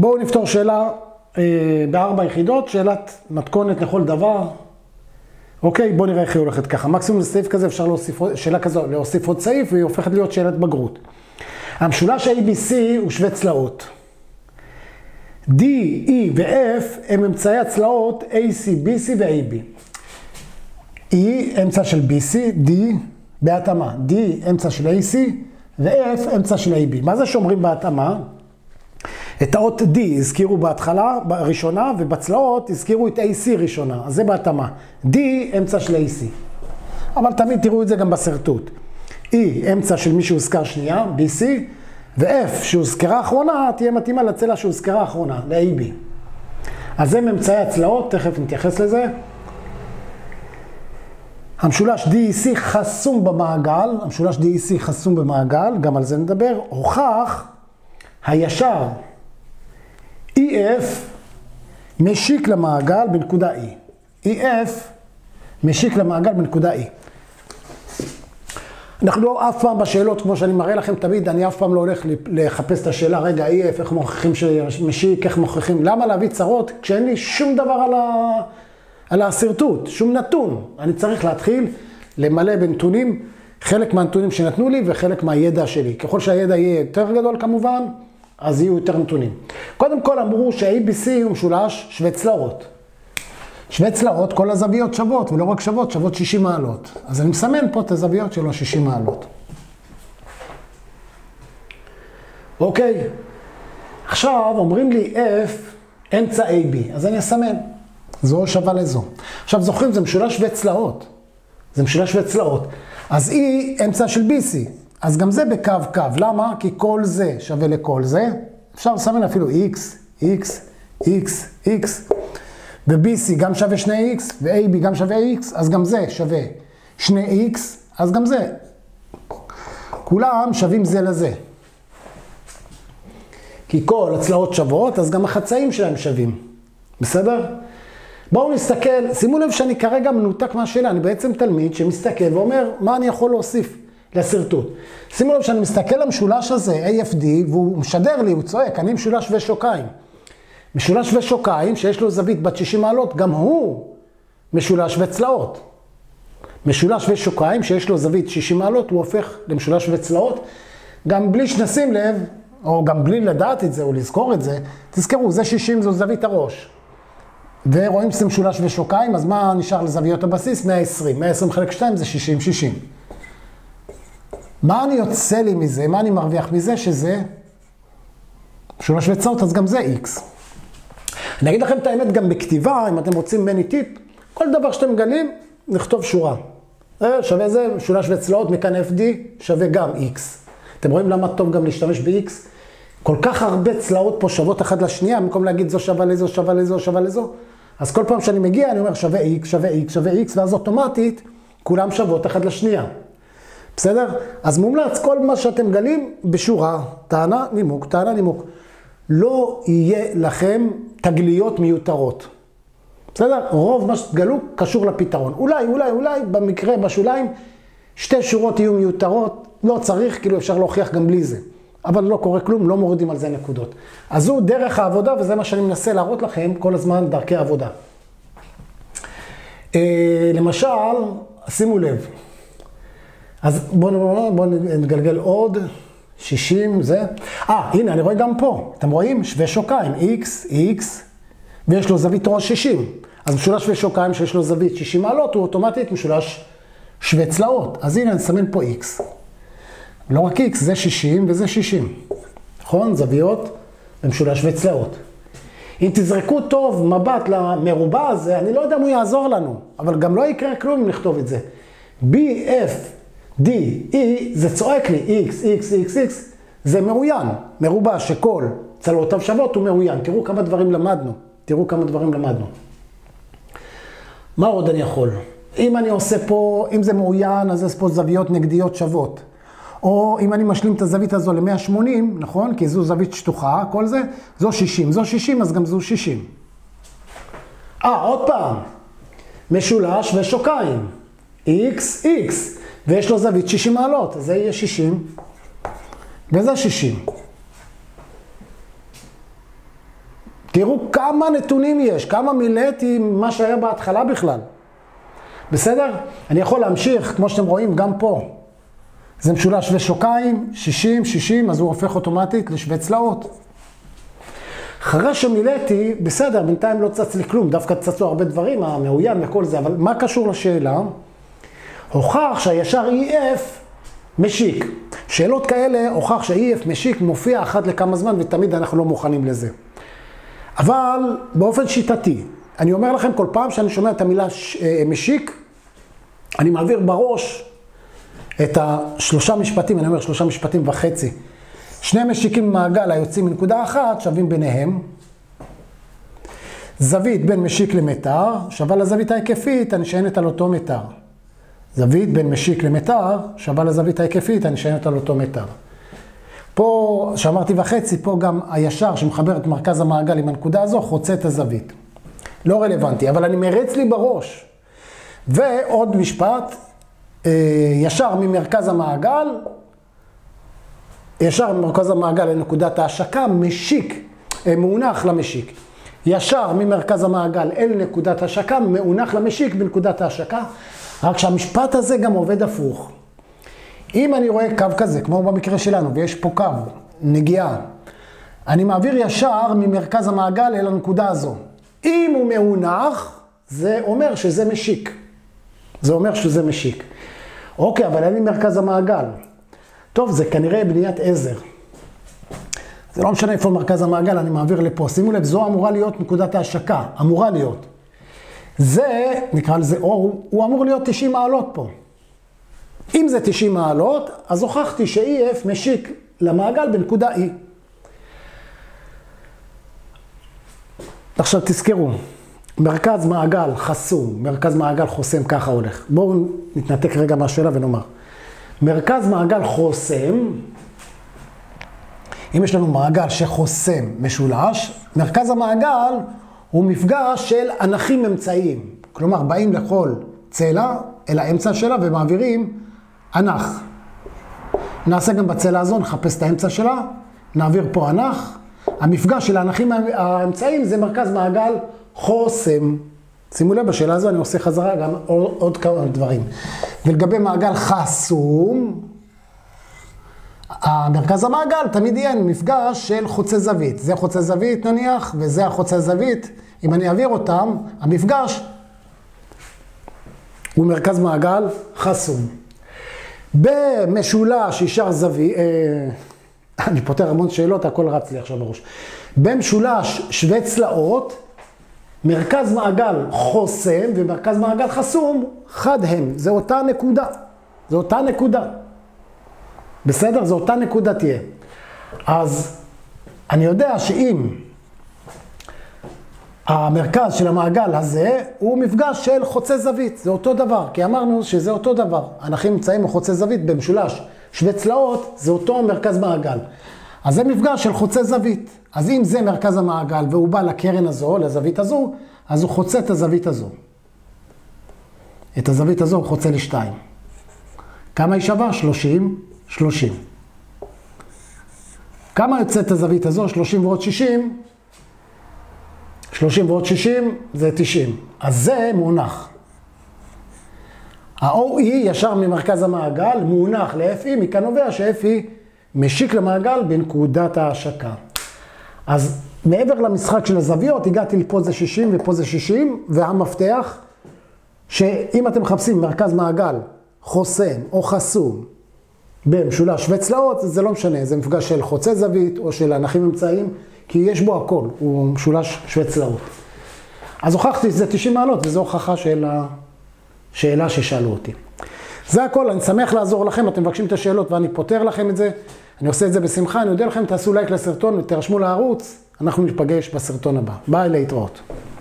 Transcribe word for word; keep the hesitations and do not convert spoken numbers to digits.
בואו נפתור שאלה אה, בארבע יחידות, שאלת מתכונת לכל דבר. אוקיי, בואו נראה איך היא הולכת ככה. מקסימום לסעיף כזה אפשר להוסיף, שאלה כזו, להוסיף עוד סעיף, והיא הופכת להיות שאלת בגרות. המשולש A B C הוא שווה צלעות. D, E ו-F הם אמצעי הצלעות A C, B C ו-A B. E אמצע של B C, D בהתאמה. D אמצע של A C ו-F אמצע של A B. מה זה שאומרים בהתאמה? את האות D הזכירו בהתחלה, בראשונה, ובצלעות הזכירו את A C ראשונה. אז זה בהתאמה. D אמצע של A C. אבל תמיד תראו את זה גם בסרטוט. E אמצע של מי שהוזכר שנייה, B C, ו-F שהוזכרה האחרונה תהיה מתאימה לצלע שהוזכרה האחרונה, ל-A B. אז זה ממצאי הצלעות, תכף נתייחס לזה. המשולש D E C חסום במעגל, המשולש D E C חסום במעגל, גם על זה נדבר. הוכח הישר E F משיק למעגל בנקודה E. E F משיק למעגל בנקודה E. אנחנו לא אף פעם בשאלות, כמו שאני מראה לכם תמיד, אני אף פעם לא הולך לחפש את השאלה, רגע, E F, איך מוכיחים שמשיק, איך מוכיחים, למה להביא צרות כשאין לי שום דבר על, ה... על הסרטוט, שום נתון. אני צריך להתחיל למלא בנתונים, חלק מהנתונים שנתנו לי וחלק מהידע שלי. ככל שהידע יהיה יותר גדול כמובן, אז יהיו יותר נתונים. קודם כל אמרו ש-A B C הוא משולש שווה צלעות. שווה צלעות, כל הזוויות שוות, ולא רק שוות, שוות שישים מעלות. אז אני מסמן פה את הזוויות שלו שישים מעלות. אוקיי, עכשיו אומרים לי F אמצע A B, אז אני אסמן. זו שווה לזו. עכשיו זוכרים, זה משולש שווה צלעות. זה משולש שווה צלעות. אז E אמצע של B C. אז גם זה בקו קו. למה? כי כל זה שווה לכל זה. אפשר לסמן אפילו X, X, X, X. ו-B C גם שווה שני X, ו-A B גם שווה X, אז גם זה שווה שני X, אז גם זה. כולם שווים זה לזה. כי כל הצלעות שוות, אז גם החצאים שלהם שווים. בסדר? בואו נסתכל, שימו לב שאני כרגע מנותק מהשאלה, אני בעצם תלמיד שמסתכל ואומר, מה אני יכול להוסיף לסרטוט. שימו לב שאני מסתכל למשולש הזה, A F D, והוא משדר לי, הוא צועק, אני משולש שווה שוקיים. משולש שווה שוקיים, שיש לו זווית בת שישים מעלות, גם הוא משולש שווה צלעות. משולש שווה שוקיים, שיש לו זווית שישים מעלות, הוא הופך למשולש שווה צלעות. גם בלי שנשים לב, או גם בלי לדעת את זה, או לזכור את זה, תזכרו, זה שישים, זו זווית הראש. ורואים שזה משולש שווה שוקיים, אז מה נשאר לזוויות הבסיס? מאה ועשרים. מאה ועשרים חלק שתיים זה שישים, שישים. מה אני יוצא לי מזה? מה אני מרוויח מזה? שזה משולש שווה צלעות, אז גם זה X. אני אגיד לכם את האמת גם בכתיבה, אם אתם רוצים מני טיפ, כל דבר שאתם מגלים, נכתוב שורה. שווה זה, משולש שווה צלעות, מכאן F D, שווה גם X. אתם רואים למה טוב גם להשתמש ב-X? כל כך הרבה צלעות פה שוות אחת לשנייה, במקום להגיד זו שווה לזו, שווה לזו, שווה לזו. אז כל פעם שאני מגיע, אני אומר שווה X, שווה X, שווה X, ואז אוטומטית, כולם שוות אחת לשנייה. בסדר? אז מומלץ כל מה שאתם מגלים בשורה, טענה, נימוק, טענה, נימוק. לא יהיה לכם תגליות מיותרות. בסדר? רוב מה שתגלו קשור לפתרון. אולי, אולי, אולי, במקרה, בשוליים, שתי שורות יהיו מיותרות, לא צריך, כאילו אפשר להוכיח גם בלי זה. אבל לא קורה כלום, לא מורידים על זה נקודות. אז זו דרך העבודה, וזה מה שאני מנסה להראות לכם כל הזמן דרכי העבודה. אה, למשל, שימו לב. אז בואו בוא נגלגל עוד. שישים, זה. אה, הנה, אני רואה גם פה. אתם רואים? שווה שוקיים. X, X, ויש לו זווית ראש שישים. אז משולש שווה שוקיים שיש לו זווית שישים מעלות, הוא אוטומטית משולש שווה צלעות. אז הנה, נסמן פה X. לא רק X, זה שישים וזה שישים. נכון? זוויות ומשולש שווה צלעות. אם תזרקו טוב מבט למרובע הזה, אני לא יודע אם הוא יעזור לנו, אבל גם לא יקרה כלום אם נכתוב את זה. B, F, D, E, זה צועק לי, X, X, X, X, זה מאוין, מרובע שכל צלעותיו שוות הוא מאוין. תראו כמה דברים למדנו, תראו כמה דברים למדנו. מה עוד אני יכול? אם אני עושה פה, אם זה מאוין, אז יש פה זוויות נגדיות שוות. או אם אני משלים את הזווית הזו ל-מאה ושמונים, נכון? כי זו זווית שטוחה, כל זה, זו שישים. זו שישים, אז גם זו שישים. אה, עוד פעם. משולש ושוקיים. X, X. ויש לו זווית שישים מעלות, אז זה יהיה שישים, וזה שישים. תראו כמה נתונים יש, כמה מילאתי מה שהיה בהתחלה בכלל. בסדר? אני יכול להמשיך, כמו שאתם רואים, גם פה. זה משולש שווה שוקיים, שישים, שישים, אז הוא הופך אוטומטית לשווה צלעות. אחרי שמילאתי, בסדר, בינתיים לא צץ לי כלום, דווקא צצו הרבה דברים, המאוין וכל זה, אבל מה קשור לשאלה? הוכח שהישר E F משיק. שאלות כאלה, הוכח שה-E F משיק מופיע אחת לכמה זמן, ותמיד אנחנו לא מוכנים לזה. אבל באופן שיטתי, אני אומר לכם כל פעם שאני שומע את המילה משיק, אני מעביר בראש את השלושה משפטים, אני אומר שלושה משפטים וחצי. שני משיקים במעגל היוצאים מנקודה אחת שווים ביניהם. זווית בין משיק למטר שווה לזווית ההיקפית הנשענת על אותו מטר. זווית בין משיק למטר שווה לזווית ההיקפית הנשענת על אותו מטר. פה, שאמרתי וחצי, פה גם הישר שמחבר את מרכז המעגל עם הנקודה הזו חוצה את הזווית. לא רלוונטי, אבל אני מרץ לי בראש. ועוד משפט, ישר ממרכז המעגל, ישר ממרכז המעגל לנקודת ההשקה, משיק, מאונח למשיק. ישר ממרכז המעגל אל נקודת ההשקה, מאונח למשיק בנקודת ההשקה. רק שהמשפט הזה גם עובד הפוך. אם אני רואה קו כזה, כמו במקרה שלנו, ויש פה קו, נגיעה, אני מעביר ישר ממרכז המעגל אל הנקודה הזו. אם הוא מאונח, זה אומר שזה משיק. זה אומר שזה משיק. אוקיי, אבל אין לי מרכז המעגל. טוב, זה כנראה בניית עזר. זה לא משנה איפה מרכז המעגל, אני מעביר לפה. שימו לב, זו אמורה להיות נקודת ההשקה. אמורה להיות. זה, נקרא לזה אור, הוא אמור להיות תשעים מעלות פה. אם זה תשעים מעלות, אז הוכחתי ש-E F משיק למעגל בנקודה E. עכשיו תזכרו, מרכז מעגל חסום, מרכז מעגל חוסם, ככה הולך. בואו נתנתק רגע מהשאלה ונאמר. מרכז מעגל חוסם, אם יש לנו מעגל שחוסם משולש, מרכז המעגל הוא מפגש של אנכים אמצעיים. כלומר, באים לכל צלע אל האמצע שלה ומעבירים אנך. נעשה גם בצלע הזו, נחפש את האמצע שלה, נעביר פה אנך. המפגש של האנכים האמצעיים זה מרכז מעגל חוסם. שימו לב, בשאלה הזו אני עושה חזרה גם עוד, עוד כמה דברים. ולגבי מעגל חסום, המרכז המעגל תמיד יהיה מפגש של חוצה זווית. זה חוצה זווית נניח, וזה החוצה זווית. אם אני אעביר אותם, המפגש הוא מרכז מעגל חסום. במשולש ישר זווית, אה, אני פותר המון שאלות, הכל רץ לי עכשיו בראש. במשולש שווה צלעות, מרכז מעגל חוסם ומרכז מעגל חסום, חד הם. זה אותה נקודה. זה אותה נקודה. בסדר? זה אותה נקודה תהיה. אז אני יודע שאם המרכז של המעגל הזה הוא מפגש של חוצה זווית, זה אותו דבר, כי אמרנו שזה אותו דבר. אנכים נמצאים בחוצה זווית במשולש שווה צלעות, זה אותו מרכז מעגל. אז זה מפגש של חוצה זווית. אז אם זה מרכז המעגל והוא בא לקרן הזו, לזווית הזו, אז הוא חוצה את הזווית הזו. את הזווית הזו הוא חוצה לשתיים. כמה היא שווה? שלושים, שלושים. כמה יוצאת הזווית הזו? שלושים ועוד שישים. שלושים ועוד שישים זה תשעים. אז זה מונח. ה-O E ישר ממרכז המעגל מונח ל-F E, מכאן נובע ש-F E משיק למעגל בנקודת ההשקה. אז מעבר למשחק של הזוויות, הגעתי לפה זה שישים ופה זה שישים, והמפתח, שאם אתם מחפשים מרכז מעגל חוסם או חסום במשולש שווה צלעות, זה לא משנה, זה מפגש של חוצה זווית או של אנכים אמצעיים, כי יש בו הכל, הוא משולש שווה צלעות. אז הוכחתי שזה תשעים מעלות, וזו הוכחה של השאלה ששאלו אותי. זה הכל, אני שמח לעזור לכם, אתם מבקשים את השאלות ואני פותר לכם את זה. אני עושה את זה בשמחה, אני יודע לכם, תעשו לייק לסרטון ותרשמו לערוץ, אנחנו נפגש בסרטון הבא. ביי, להתראות.